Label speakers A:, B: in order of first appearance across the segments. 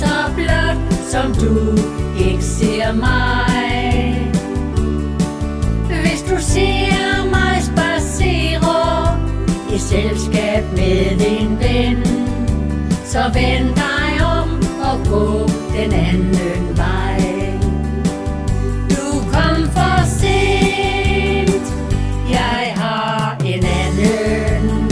A: så blot, som du ikke ser mig. Hvis du ser mig spacere i selskab med en ven, så vend dig om og gå den anden vej. Du kom for sent, jeg har en anden,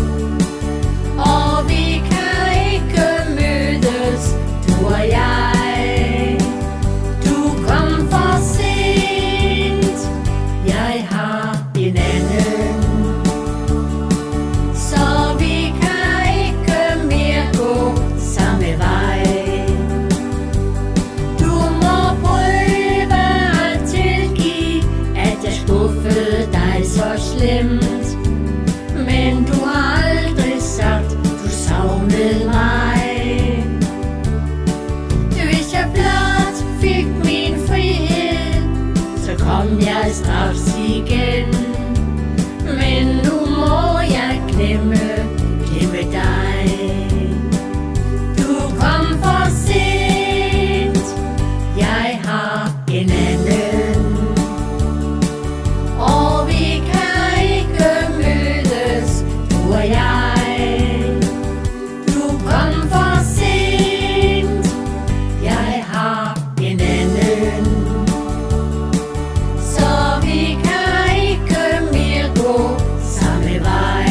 A: og vi kan ikke mødes, du og jeg. Du kom for sent, jeg har en anden, så vi kan ikke mere gå samme vej. Du må prøve at tilgive, at jeg skuffede dig så slemt, men du har aldrig sagt, du savnede mig. Hvis jeg blot fik min frihed, så kom jeg straks igen, men nu må jeg glemme dig. Du kom for sent, jeg har en anden, og vi kan ikke mødes, du og jeg. Du kom for sent, jeg har en anden, så vi kan ikke mere gå samme vej.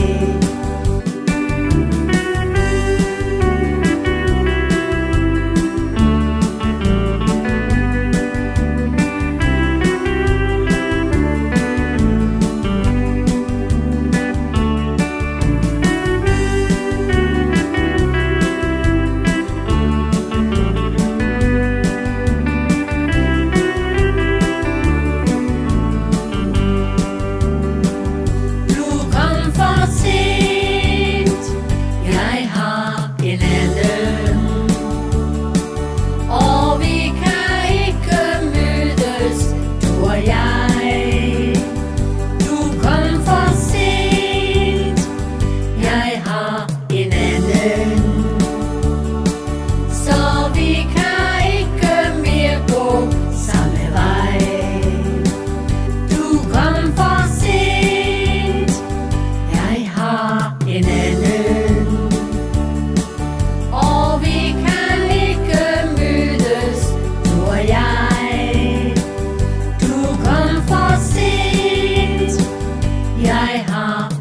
A: En anden, og vi kan ikke mødes, du og jeg. Du kom for sent, jeg har